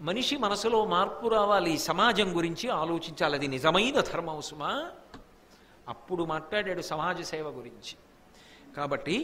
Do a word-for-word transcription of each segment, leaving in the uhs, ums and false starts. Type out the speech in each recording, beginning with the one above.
మనిషి మనసులో మార్పు రావాలి, సమాజం గురించి ఆలోచించాలి. అది నిజమైన ధర్మం సుమా. అప్పుడు మాట్లాడాడు సమాజ సేవ గురించి. కాబట్టి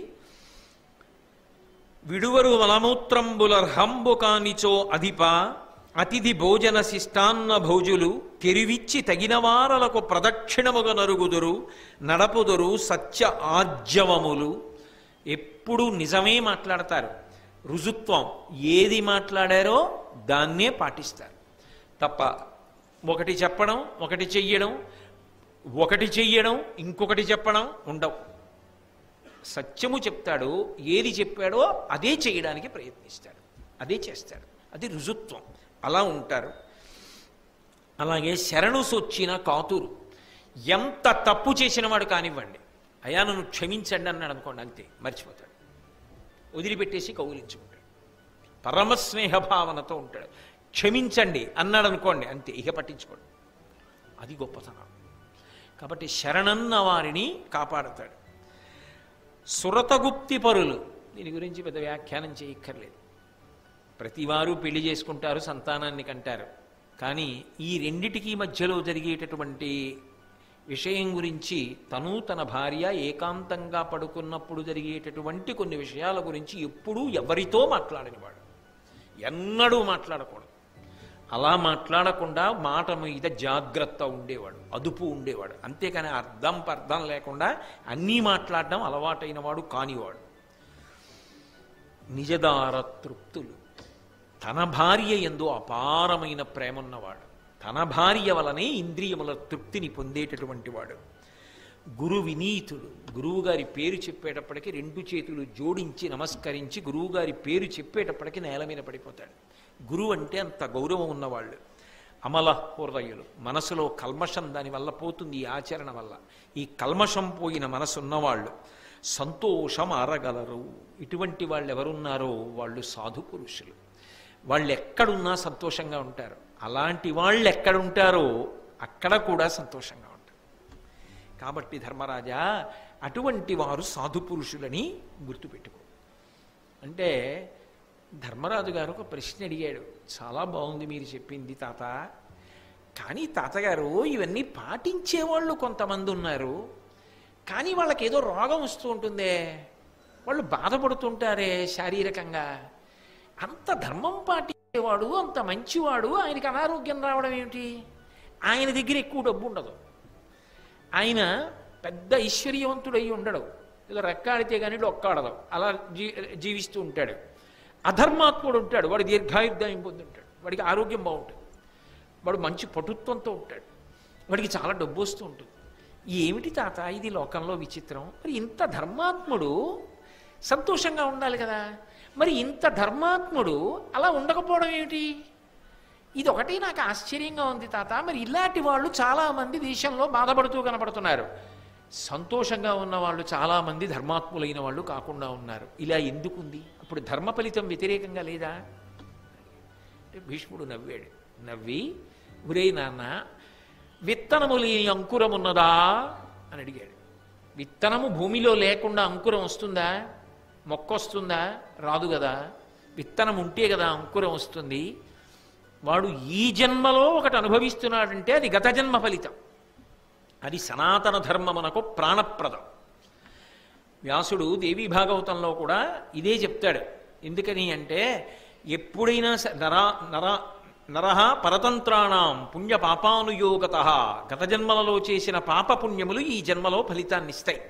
విడువరు మలమూత్రంబులర్హంబు కానిచో అధిప అతిథి భోజన శిష్టాన్న భోజులు తెరివిచ్చి తగిన వారలకు ప్రదక్షిణముగా నరుగుదురు నడపుదురు సత్య ఆజ్యవములు. ఎప్పుడు నిజమే మాట్లాడతారు. రుజుత్వం ఏది మాట్లాడారో దాన్నే పాటిస్తారు తప్ప ఒకటి చెప్పడం ఒకటి చెయ్యడం ఒకటి చెయ్యడం ఇంకొకటి చెప్పడం ఉండవు. సత్యము చెప్తాడు, ఏది చెప్పాడో అదే చేయడానికి ప్రయత్నిస్తాడు, అదే చేస్తాడు. అది రుజుత్వం. అలా ఉంటారు. అలాగే శరణు సొచ్చిన కాతురు. ఎంత తప్పు చేసిన వాడు కానివ్వండి, అయా నన్ను క్షమించండి అన్నాడు అనుకోండి, అంతే మర్చిపోతాడు, వదిలిపెట్టేసి కౌలించుకుంటాడు, పరమస్నేహ భావనతో ఉంటాడు. క్షమించండి అన్నాడు అనుకోండి, అంతే, ఇక పట్టించుకోండి. అది గొప్పతనం. కాబట్టి శరణన్న వారిని కాపాడతాడు. సురతగుప్తి పరులు, దీని గురించి పెద్ద వ్యాఖ్యానం చేయక్కర్లేదు. ప్రతివారు పెళ్లి చేసుకుంటారు, సంతానాన్ని కంటారు. కానీ ఈ రెండిటికీ మధ్యలో జరిగేటటువంటి విషయం గురించి, తను తన భార్య ఏకాంతంగా పడుకున్నప్పుడు జరిగేటటువంటి కొన్ని విషయాల గురించి ఎప్పుడూ ఎవరితో మాట్లాడనివాడు, ఎన్నడూ మాట్లాడకూడదు. అలా మాట్లాడకుండా మాట మీద జాగ్రత్త ఉండేవాడు, అదుపు ఉండేవాడు. అంతేకాని అర్థం పర్థం లేకుండా అన్నీ మాట్లాడడం అలవాటైన వాడు కానివాడు. నిజదార తృప్తులు, తన భార్య యందు అపారమైన ప్రేమ ఉన్నవాడు, తన భార్య వలనే ఇంద్రియముల తృప్తిని పొందేటటువంటి వాడు. గురు వినీతుడు, గురువుగారి పేరు చెప్పేటప్పటికి రెండు చేతులు జోడించి నమస్కరించి గురువుగారి పేరు చెప్పేటప్పటికి నేల మీద పడిపోతాడు. గురువు అంటే అంత గౌరవం ఉన్నవాళ్ళు. అమల హృదయులు, మనసులో కల్మషం దానివల్ల పోతుంది, ఈ ఆచరణ వల్ల. ఈ కల్మషం పోయిన మనసు ఉన్నవాళ్ళు సంతోషం అరగలరు. ఇటువంటి వాళ్ళు ఎవరున్నారో వాళ్ళు సాధు పురుషులు. వాళ్ళు ఎక్కడున్నా సంతోషంగా ఉంటారు. అలాంటి వాళ్ళు ఎక్కడుంటారో అక్కడ కూడా సంతోషంగా ఉంటారు. కాబట్టి ధర్మరాజా, అటువంటి వారు సాధు పురుషులని గుర్తుపెట్టుకో. అంటే ధర్మరాజు గారు ఒక ప్రశ్న అడిగాడు. చాలా బాగుంది మీరు చెప్పింది తాత, కానీ తాతగారు ఇవన్నీ పాటించేవాళ్ళు కొంతమంది ఉన్నారు, కానీ వాళ్ళకి ఏదో రోగం వస్తూ ఉంటుందే, వాళ్ళు బాధపడుతుంటారే శారీరకంగా. అంత ధర్మం పాటించేవాడు, అంత మంచివాడు, ఆయనకి అనారోగ్యం రావడం ఏమిటి? ఆయన దగ్గర ఎక్కువ డబ్బు ఉండదు, ఆయన పెద్ద ఐశ్వర్యవంతుడై ఉండడు, ఏదో రెక్కాడితే కానీ డొక్కాడదు, అలా జీ జీవిస్తూ ఉంటాడు. అధర్మాత్ముడు ఉంటాడు, వాడు దీర్ఘాయుర్దాయం పొందుంటాడు, వాడికి ఆరోగ్యం బాగుంటుంది, వాడు మంచి పటుత్వంతో ఉంటాడు, వాడికి చాలా డబ్బు వస్తూ ఉంటుంది. ఏమిటి తాత ఇది లోకంలో విచిత్రం? మరి ఇంత ధర్మాత్ముడు సంతోషంగా ఉండాలి కదా, మరి ఇంత ధర్మాత్ముడు అలా ఉండకపోవడం ఏమిటి? ఇది ఒకటి నాకు ఆశ్చర్యంగా ఉంది తాత. మరి ఇలాంటి వాళ్ళు చాలామంది దేశంలో బాధపడుతూ కనపడుతున్నారు, సంతోషంగా ఉన్న వాళ్ళు చాలామంది ధర్మాత్ములైన వాళ్ళు కాకుండా ఉన్నారు. ఇలా ఎందుకుంది? అప్పుడు ధర్మ ఫలితం వ్యతిరేకంగా లేదా? అంటే భీష్ముడు నవ్వాడు. నవ్వి, ఒరే నాన్న, విత్తనము లేని అంకురం ఉన్నదా అని అడిగాడు. విత్తనము భూమిలో లేకుండా అంకురం వస్తుందా? మొక్క వస్తుందా? రాదు కదా. విత్తనం ఉంటే కదా అంకురం వస్తుంది. వాడు ఈ జన్మలో ఒకటి అనుభవిస్తున్నాడంటే అది గత జన్మ ఫలితం, అది సనాతన ధర్మమునకు ప్రాణప్రదం. వ్యాసుడు దేవీ భాగవతంలో కూడా ఇదే చెప్తాడు. ఎందుకని అంటే, ఎప్పుడైనా నరా నరా నరహ పరతంత్రాణం పుణ్య పాపానుయోగత, గత జన్మలలో చేసిన పాప పుణ్యములు ఈ జన్మలో ఫలితాన్ని ఇస్తాయి.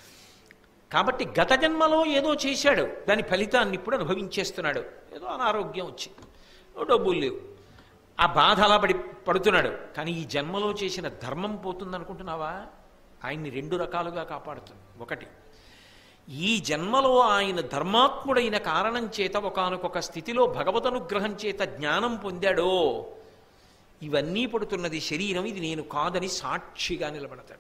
కాబట్టి గత జన్మలో ఏదో చేశాడు, దాని ఫలితాన్ని ఇప్పుడు అనుభవించేస్తున్నాడు. ఏదో అనారోగ్యం వచ్చి, డబ్బులు లేవు, ఆ బాధ అలా పడి పడుతున్నాడు. కానీ ఈ జన్మలో చేసిన ధర్మం పోతుందనుకుంటున్నావా? ఆయన్ని రెండు రకాలుగా కాపాడుతుంది. ఒకటి, ఈ జన్మలో ఆయన ధర్మాత్ముడైన కారణం చేత ఒకానొక స్థితిలో భగవదనుగ్రహం చేత జ్ఞానం పొందాడో, ఇవన్నీ పడుతున్నది శరీరం, ఇది నేను కాదని సాక్షిగా నిలబడతాడు.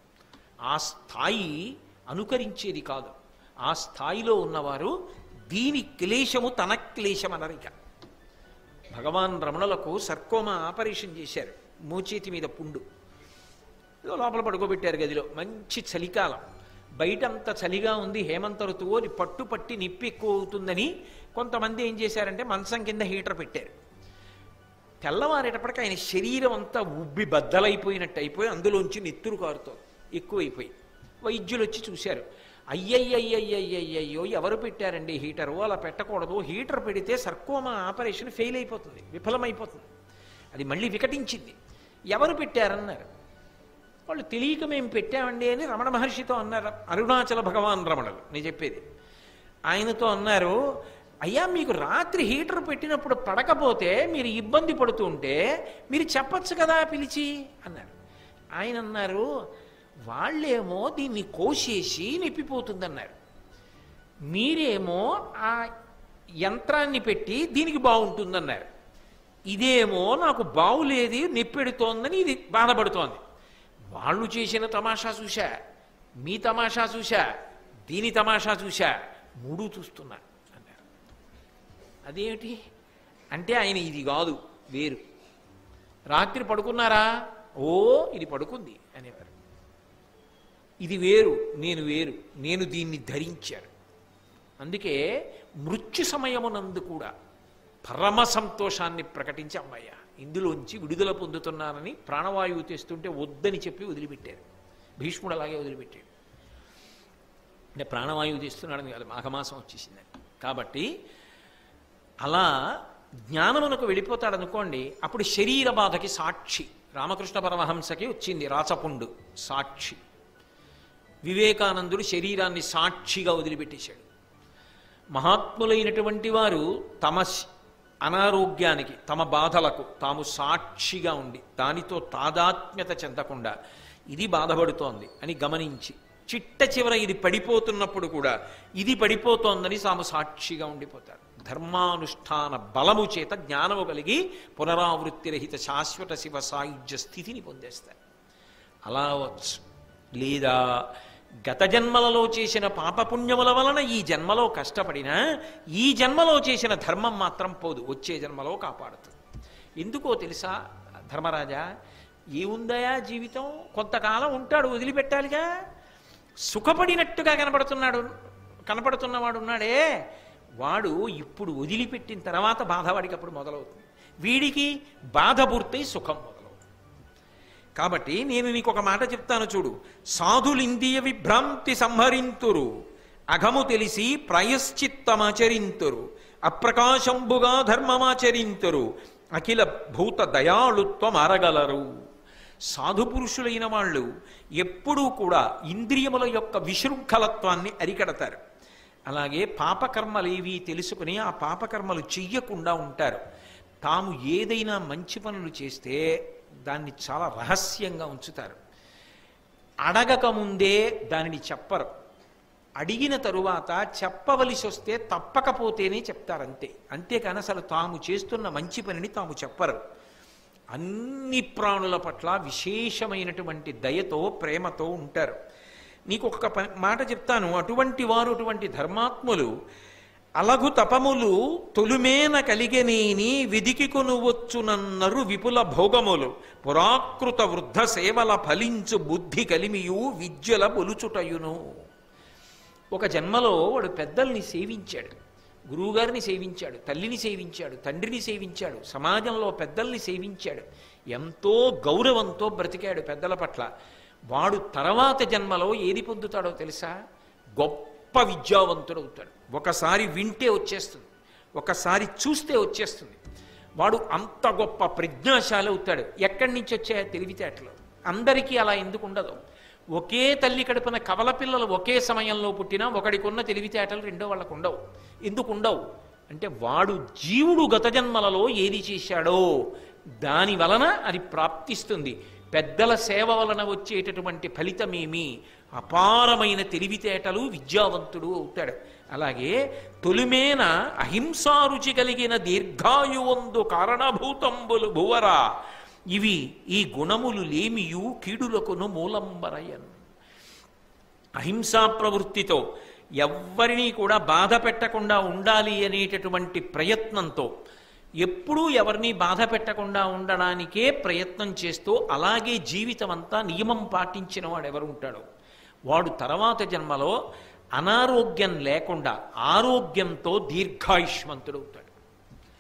ఆ స్థాయి అనుకరించేది కాదు. ఆ స్థాయిలో ఉన్నవారు దీని క్లేశము తన క్లేశం అనరిక. భగవాన్ రమణులకు సర్కోమా ఆపరేషన్ చేశారు, మోచేతి మీద పుండు, ఏదో లోపల పడుకోబెట్టారు గదిలో. మంచి చలికాలం, బయటంత చలిగా ఉంది, హేమంత ఋతువు, అది పట్టు పట్టి నిప్పి ఎక్కువ అవుతుందని కొంతమంది ఏం చేశారంటే మంచం కింద హీటర్ పెట్టారు. తెల్లవారేటప్పటికి ఆయన శరీరం అంతా ఉబ్బి బద్దలైపోయినట్టు అయిపోయి అందులోంచి నెత్తురు కారుతోంది, ఎక్కువైపోయి. వైద్యులు వచ్చి చూశారు. అయ్యయ్యయ్యయ్యయ్యయ్యో ఎవరు పెట్టారండి హీటరు, అలా పెట్టకూడదు, హీటర్ పెడితే సర్కోమా ఆపరేషన్ ఫెయిల్ అయిపోతుంది, విఫలమైపోతుంది, అది మళ్ళీ వికటించింది, ఎవరు పెట్టారన్నారు. వాళ్ళు తెలియక మేము పెట్టామండి అని రమణ మహర్షితో అన్నారు. అరుణాచల భగవాన్ రమణులు నేను చెప్పేది. ఆయనతో అన్నారు, అయ్యా మీకు రాత్రి హీటర్ పెట్టినప్పుడు పడకపోతే మీరు ఇబ్బంది పడుతుంటే మీరు చెప్పచ్చు కదా పిలిచి అన్నారు. ఆయన అన్నారు, వాళ్ళేమో దీన్ని కోసేసి నిప్పిపోతుందన్నారు, మీరేమో ఆ యంత్రాన్ని పెట్టి దీనికి బాగుంటుందన్నారు, ఇదేమో నాకు బావులేది నిప్పెడుతోందని ఇది బాధపడుతోంది. వాళ్ళు చేసిన తమాషా చూశా, మీ తమాషా చూశా, దీని తమాషా చూశా, మూడు చూస్తున్నా అన్నారు. అదేమిటి అంటే ఆయన ఇది కాదు వేరు. రాత్రి పడుకున్నారా, ఓ ఇది పడుకుంది అనేవారు. ఇది వేరు, నేను వేరు, నేను దీన్ని ధరించాను. అందుకే మృత్యు సమయమునందు కూడా పరమ సంతోషాన్ని ప్రకటించి అమ్మయ్య ఇందులోంచి విడుదల పొందుతున్నానని ప్రాణవాయువు తెస్తుంటే వద్దని చెప్పి వదిలిపెట్టారు. భీష్ముడు అలాగే వదిలిపెట్టాడు. అంటే ప్రాణవాయువు తెస్తున్నాడని కాదు, మాఘమాసం వచ్చేసిందని. కాబట్టి అలా జ్ఞానమునకు వెళ్ళిపోతాడనుకోండి, అప్పుడు శరీర బాధకి సాక్షి. రామకృష్ణ పరమహంసకి వచ్చింది రాచపుండు సాక్షి. వివేకానందుడు శరీరాన్ని సాక్షిగా వదిలిపెట్టేశాడు. మహాత్ములైనటువంటి వారు తమ అనారోగ్యానికి, తమ బాధలకు తాము సాక్షిగా ఉండి దానితో తాదాత్మ్యత చెందకుండా ఇది బాధపడుతోంది అని గమనించి చిట్ట చివర ఇది పడిపోతున్నప్పుడు కూడా ఇది పడిపోతోందని తాము సాక్షిగా ఉండిపోతారు. ధర్మానుష్ఠాన బలము చేత జ్ఞానము కలిగి పునరావృత్తిరహిత శాశ్వత శివ సాయుధ్య స్థితిని పొందేస్తారు. అలా వచ్చు. లేదా గత జన్మలలో చేసిన పాపపుణ్యముల వలన ఈ జన్మలో కష్టపడినా ఈ జన్మలో చేసిన ధర్మం మాత్రం పోదు, వచ్చే జన్మలో కాపాడుతుంది. ఎందుకో తెలుసా ధర్మరాజా, ఏముందయా జీవితం, కొంతకాలం ఉంటాడు, వదిలిపెట్టాలిగా. సుఖపడినట్టుగా కనపడుతున్నాడు కనపడుతున్నవాడు ఉన్నాడే, వాడు ఇప్పుడు వదిలిపెట్టిన తర్వాత బాధ వాడికి అప్పుడు మొదలవుతుంది. వీడికి బాధ పూర్తయి సుఖం మొదలవుతుంది. కాబట్టి నేను నీకు ఒక మాట చెప్తాను చూడు. సాధులిందియ విభ్రాంతి సంహరింతురు, అఘము తెలిసి ప్రాయశ్చిత్తమాచరింతురు, అప్రకాశంబుగా ధర్మమాచరింతురు, అఖిల భూత దయాళుత్వం అరగలరు. సాధుపురుషులైన వాళ్ళు ఎప్పుడూ కూడా ఇంద్రియముల యొక్క విశృంఖలత్వాన్ని అరికడతారు. అలాగే పాపకర్మలేవి తెలుసుకుని ఆ పాపకర్మలు చెయ్యకుండా ఉంటారు. తాము ఏదైనా మంచి పనులు చేస్తే దాన్ని చాలా రహస్యంగా ఉంచుతారు. అడగక ముందే దానిని చెప్పరు, అడిగిన తరువాత చెప్పవలసి వస్తే తప్పకపోతేనే చెప్తారంతే. అంతేకాని అసలు తాము చేస్తున్న మంచి పనిని తాము చెప్పరు. అన్ని ప్రాణుల పట్ల విశేషమైనటువంటి దయతో ప్రేమతో ఉంటారు. నీకు ఒక మాట చెప్తాను. అటువంటి వారు, అటువంటి ధర్మాత్ములు అలగు తపములు తొలుమేన కలిగనేని విధికి కొనువచ్చునన్నరు విపుల భోగములు, పురాకృత వృద్ధ సేవల ఫలించు బుద్ధి కలిమియు విద్యల బొలుచుటయును. ఒక జన్మలో వాడు పెద్దల్ని సేవించాడు, గురువుగారిని సేవించాడు, తల్లిని సేవించాడు, తండ్రిని సేవించాడు, సమాజంలో పెద్దల్ని సేవించాడు, ఎంతో గౌరవంతో బ్రతికాడు పెద్దల పట్ల. వాడు తర్వాత జన్మలో ఏది పొందుతాడో తెలుసా? గొప్ప విద్యావంతుడవుతాడు. ఒకసారి వింటే వచ్చేస్తుంది, ఒకసారి చూస్తే వచ్చేస్తుంది. వాడు అంత గొప్ప ప్రజ్ఞాశాలి అవుతాడు. ఎక్కడి నుంచి వచ్చాయో తెలివితేటలు. అందరికీ అలా ఎందుకు ఉండదు? ఒకే తల్లి కడుపున కవల పిల్లలు ఒకే సమయంలో పుట్టినా ఒకడికి ఉన్న తెలివితేటలు రెండో వాళ్ళకు ఉండవు. ఎందుకు ఉండవు అంటే వాడు జీవుడు గత జన్మలలో ఏది చేశాడో దాని వలన అది ప్రాప్తిస్తుంది. పెద్దల సేవ వలన వచ్చేటటువంటి ఫలితమేమి? అపారమైన తెలివితేటలు, విద్యావంతుడు అవుతాడు. అలాగే తొలిమేన అహింసారుచి కలిగిన దీర్ఘాయువందు కారణభూతంబులు భువరా, ఇవి ఈ గుణములు లేమియు కీడులకును మూలంబరయన్. అహింసా ప్రవృత్తితో ఎవ్వరినీ కూడా బాధ పెట్టకుండా ఉండాలి అనేటటువంటి ప్రయత్నంతో, ఎప్పుడూ ఎవరిని బాధ పెట్టకుండా ఉండడానికే ప్రయత్నం చేస్తూ అలాగే జీవితం అంతా నియమం పాటించిన వాడు ఎవరు ఉంటాడో వాడు తర్వాత జన్మలో అనారోగ్యం లేకుండా ఆరోగ్యంతో దీర్ఘాయుష్మంతుడవుతాడు.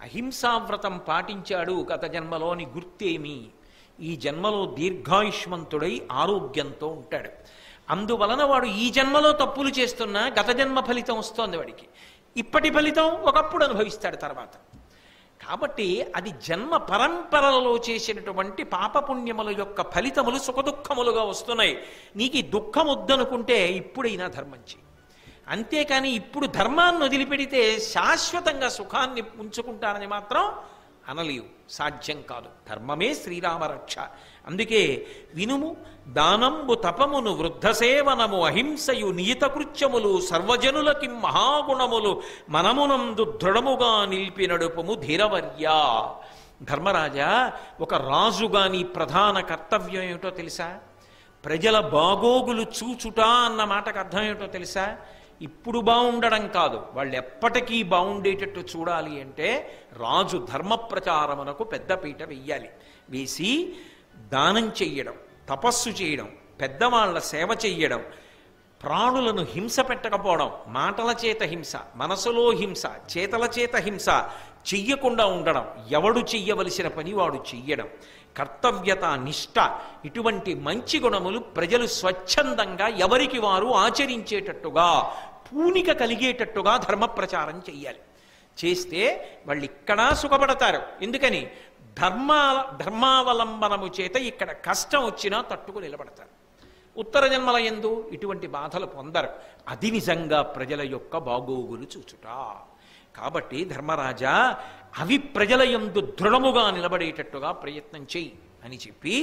అహింసావ్రతం పాటించాడు గత జన్మలోని గుర్తేమి, ఈ జన్మలో దీర్ఘాయుష్మంతుడై ఆరోగ్యంతో ఉంటాడు. అందువలన వాడు ఈ జన్మలో తప్పులు చేస్తున్నా గత జన్మ ఫలితం వస్తోంది వాడికి, ఇప్పటి ఫలితం ఒకప్పుడు అనుభవిస్తాడు తర్వాత. కాబట్టి అది జన్మ పరంపరలలో చేసినటువంటి పాపపుణ్యముల యొక్క ఫలితములు సుఖదుఖములుగా వస్తున్నాయి. నీకు ఈ దుఃఖం వద్దనుకుంటే ఇప్పుడైనా ధర్మం చెయ్యి. అంతేకాని ఇప్పుడు ధర్మాన్ని వదిలిపెడితే శాశ్వతంగా సుఖాన్ని ఉంచుకుంటానని మాత్రం అనలేవు, సాధ్యం కాదు. ధర్మమే శ్రీరామ రక్ష. అందుకే వినుము, దానంబు తపమును వృద్ధ సేవనము అహింసయు నియత కృత్యములు సర్వజనులకి మహాగుణములు మనమునందు దృఢముగా నిలిపి నడుపుము ధీరవర్యా. ధర్మరాజా, ఒక రాజుగా నీ ప్రధాన కర్తవ్యం ఏమిటో తెలుసా? ప్రజల బాగోగులు చూచుట అన్న మాటకు అర్థం ఏమిటో తెలుసా? ఇప్పుడు బాగుండడం కాదు, వాళ్ళు ఎప్పటికీ బాగుండేటట్టు చూడాలి అంటే రాజు ధర్మ ప్రచారమునకు పెద్దపీట వెయ్యాలి. వేసి దానం చెయ్యడం, తపస్సు చేయడం, పెద్దవాళ్ల సేవ చెయ్యడం, ప్రాణులను హింస పెట్టకపోవడం, మాటల చేత హింస, మనసులో హింస, చేతల చేత హింస చెయ్యకుండా ఉండడం, ఎవడు చెయ్యవలసిన పని వాడు చెయ్యడం, కర్తవ్యత, నిష్ఠ, ఇటువంటి మంచి గుణములు ప్రజలు స్వచ్ఛందంగా ఎవరికి వారు ఆచరించేటట్టుగా పూనిక కలిగేటట్టుగా ధర్మ ప్రచారం చెయ్యాలి. చేస్తే వాళ్ళు ఇక్కడా సుఖపడతారు. ఎందుకని? ధర్మా ధర్మావలంబనము చేత ఇక్కడ కష్టం వచ్చినా తట్టుకు నిలబడతారు. ఉత్తర జన్మల యందు ఇటువంటి బాధలు పొందరు. అది నిజంగా ప్రజల యొక్క బాగోగులు చూచుట. కాబట్టి ధర్మరాజా, అవి ప్రజల యందు దృఢముగా నిలబడేటట్టుగా ప్రయత్నం చెయ్యి అని చెప్పి,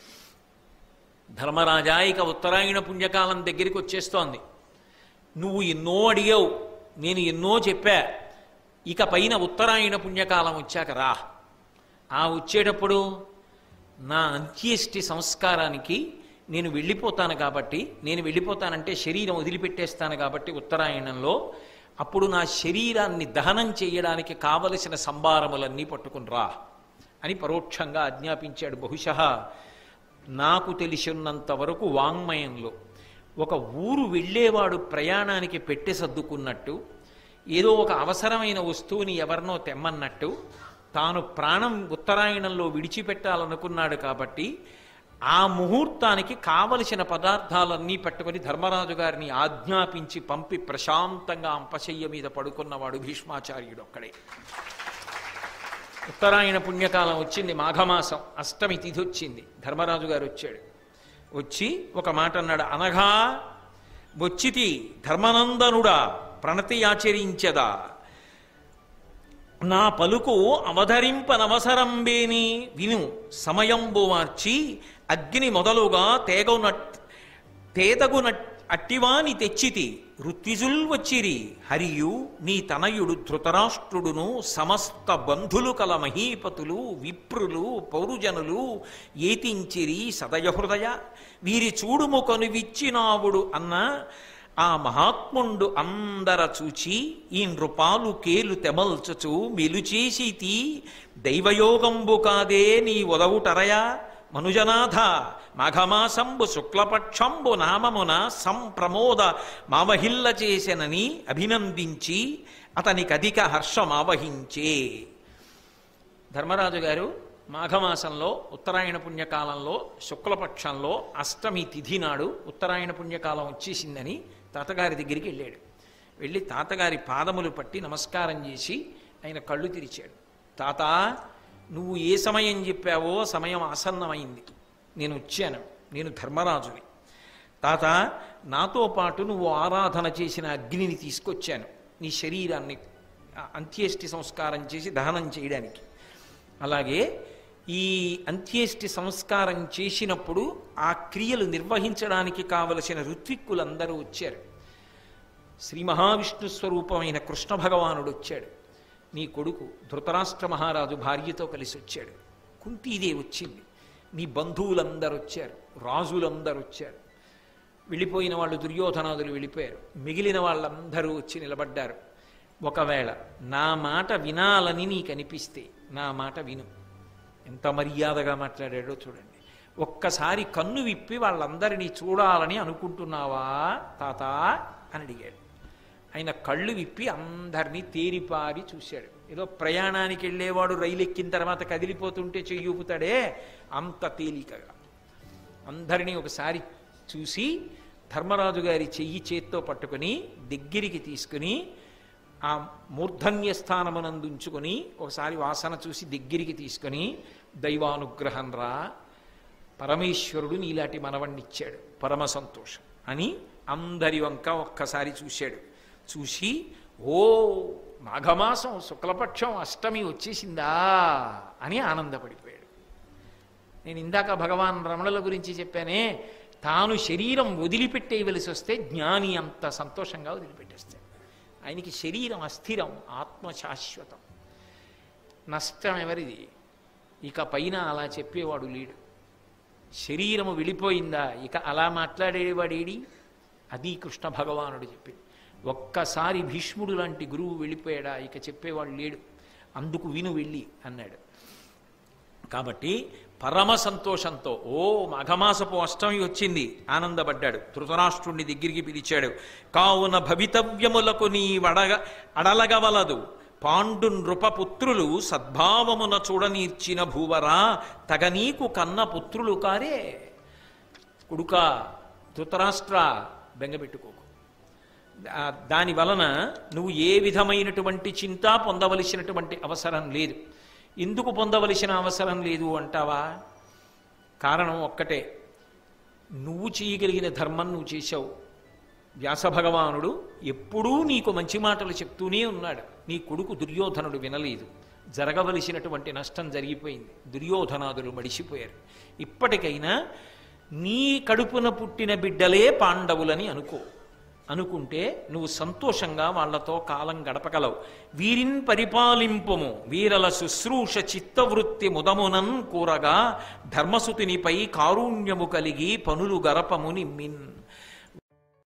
ధర్మరాజా ఇక ఉత్తరాయణ పుణ్యకాలం దగ్గరికి వచ్చేస్తోంది. నువ్వు ఎన్నో అడిగావు, నేను ఎన్నో చెప్పా. ఇక పైన ఉత్తరాయణ పుణ్యకాలం వచ్చాక రా. ఆ వచ్చేటప్పుడు నా అంత్యేష్టి సంస్కారానికి నేను వెళ్ళిపోతాను కాబట్టి, నేను వెళ్ళిపోతానంటే శరీరం వదిలిపెట్టేస్తాను కాబట్టి ఉత్తరాయణంలో, అప్పుడు నా శరీరాన్ని దహనం చేయడానికి కావలసిన సంభారములన్నీ పట్టుకుని రా అని పరోక్షంగా ఆజ్ఞాపించాడు. బహుశः నాకు తెలిసినంత వరకు వాంగ్మయంలో ఒక ఊరు వెళ్ళేవాడు ప్రయాణానికి పెట్టి సర్దుకున్నట్టు, ఏదో ఒక అవసరమైన వస్తువుని ఎవరినో తెమ్మన్నట్టు, తాను ప్రాణం ఉత్తరాయణంలో విడిచిపెట్టాలనుకున్నాడు కాబట్టి ఆ ముహూర్తానికి కావలసిన పదార్థాలన్నీ పట్టుకొని ధర్మరాజు గారిని ఆజ్ఞాపించి పంపి ప్రశాంతంగా అంపశయ్య మీద పడుకున్నవాడు భీష్మాచార్యుడు ఒక్కడే. ఉత్తరాయణ పుణ్యకాలం వచ్చింది, మాఘమాసం అష్టమి తిథి వచ్చింది. ధర్మరాజు గారు వచ్చాడు. వచ్చి ఒక మాట అన్నాడు. అనఘా వచ్చితి ధర్మనందనుడా ప్రణతి ఆచరించదా, నా పలుకు అవధరింపనవసరంబేని విను సమయంబు మార్చి అగ్ని మొదలుగా తేగనట్ తేదగునట్ అట్టివాని తెచ్చితి ఋత్విజుల్ వచ్చిరి హరియు నీ తనయుడు ధృతరాష్ట్రుడును సమస్త బంధులు కల మహీపతులు విప్రులు పౌరుజనులు ఏతించిరి సదయహృదయ వీరి చూడుము కొనువిచ్చినావుడు అన్న ఆ మహాత్ముండు అందర చూచి ఈ నృపాలు కేలు తెమల్చుచు మెలుచేసితి దైవయోగంబు కాదే నీ ఉదవుటరయా మనుజనాథ మాఘమాసంబు శుక్లపక్షంబు నామమున సంప్రమోద మావహిల్ల చేసెనని అభినందించి అతనికి అధిక హర్షమావహించే. ధర్మరాజు గారు మాఘమాసంలో ఉత్తరాయణ పుణ్యకాలంలో శుక్లపక్షంలో అష్టమి తిథి నాడు ఉత్తరాయణ పుణ్యకాలం వచ్చేసిందని తాతగారి దగ్గరికి వెళ్ళాడు. వెళ్ళి తాతగారి పాదములు పట్టి నమస్కారం చేసి ఆయన కళ్ళు తెరిచాడు. తాత, నువ్వు ఏ సమయం చెప్పావో సమయం ఆసన్నమైంది, నేను వచ్చాను, నేను ధర్మరాజుని. తాత, నాతో పాటు నువ్వు ఆరాధన చేసిన అగ్నిని తీసుకొచ్చాను నీ శరీరాన్ని అంత్యేష్టి సంస్కారం చేసి దహనం చేయడానికి. అలాగే ఈ అంత్యేష్టి సంస్కారం చేసినప్పుడు ఆ క్రియలు నిర్వహించడానికి కావలసిన ఋత్విక్కులందరూ వచ్చారు. శ్రీ మహావిష్ణు స్వరూపమైన కృష్ణ భగవానుడు వచ్చాడు. నీ కొడుకు ధృతరాష్ట్ర మహారాజు భార్యతో కలిసి వచ్చాడు. కుంతీదేవి వచ్చింది. నీ బంధువులందరూ వచ్చారు, రాజులందరూ వచ్చారు. వెళ్ళిపోయిన వాళ్ళు దుర్యోధనాదులు వెళ్ళిపోయారు. మిగిలిన వాళ్ళందరూ వచ్చి నిలబడ్డారు. ఒకవేళ నా మాట వినాలని నీకు అనిపిస్తే నా మాట విను. ఎంత మర్యాదగా మాట్లాడాడో చూడండి. ఒక్కసారి కన్ను విప్పి వాళ్ళందరినీ చూడాలని అనుకుంటున్నావా తాత అని అడిగాడు. ఆయన కళ్ళు విప్పి అందరినీ తేరిపారి చూశాడు. ఏదో ప్రయాణానికి వెళ్ళేవాడు రైలు ఎక్కిన తర్వాత కదిలిపోతుంటే చెయ్యి ఊపుతాడే అంత తేలికగా అందరినీ ఒకసారి చూసి ధర్మరాజు గారి చెయ్యి చేత్తో పట్టుకుని దగ్గరికి తీసుకుని ఆ మూర్ధన్య స్థానమునందుంచుకొని ఒకసారి వాసన చూసి దగ్గరికి తీసుకొని దైవానుగ్రహం రా, పరమేశ్వరుడు నీలాంటి మనవణ్ణిచ్చాడు, పరమ సంతోషం అని అందరి వంక ఒక్కసారి చూశాడు. చూసి ఓ మాఘమాసం శుక్లపక్షం అష్టమి వచ్చేసిందా అని ఆనందపడిపోయాడు. నేను ఇందాక భగవాన్ రమణుల గురించి చెప్పానే, తాను శరీరం వదిలిపెట్టేయవలసి వస్తే జ్ఞాని అంత సంతోషంగా వదిలిపెట్టేస్తాడు. ఆయనకి శరీరం అస్థిరం, ఆత్మ శాశ్వతం. నష్టం ఎవరిది? ఇక పైన అలా చెప్పేవాడు లేడు. శరీరము వెళ్ళిపోయిందా ఇక అలా మాట్లాడేవాడేడి? అది కృష్ణ భగవానుడు చెప్పింది. ఒక్కసారి భీష్ముడు లాంటి గురువు వెళ్ళిపోయాడా ఇక చెప్పేవాడు లేడు, అందుకు విను వెళ్ళి అన్నాడు. కాబట్టి పరమ సంతోషంతో ఓ మాఘమాసపు అష్టమి వచ్చింది ఆనందపడ్డాడు. ధృతరాష్ట్రుణ్ణి దగ్గరికి పిలిచాడు. కావున భవితవ్యములకు నీ వడగ అడలగవలదు, పాండు నృపపుత్రులు సద్భావమున చూడనీర్చిన భూవరా, తగనీకు కన్న పుత్రులు కారే. కొడుక ధృతరాష్ట్ర బెంగపెట్టుకోకు, దాని వలన నువ్వు ఏ విధమైనటువంటి చింత పొందవలసినటువంటి అవసరం లేదు. ఎందుకు పొందవలసిన అవసరం లేదు అంటావా? కారణం ఒక్కటే, నువ్వు చేయగలిగిన ధర్మం నువ్వు చేశావు. వ్యాసభగవానుడు ఎప్పుడూ నీకు మంచి మాటలు చెప్తూనే ఉన్నాడు. నీ కొడుకు దుర్యోధనుడు వినలేదు, జరగవలసినటువంటి నష్టం జరిగిపోయింది, దుర్యోధనాదులు మడిసిపోయారు. ఇప్పటికైనా నీ కడుపున పుట్టిన బిడ్డలే పాండవులని అనుకో. అనుకుంటే నువ్వు సంతోషంగా వాళ్లతో కాలం గడపగలవు. వీరిన్ పరిపాలింపుము వీరల శుశ్రూష చిత్తవృత్తి ముదమునన్ కూరగా, ధర్మసుతినిపై కారుణ్యము కలిగి పనులు గరపము నిమ్మిన్.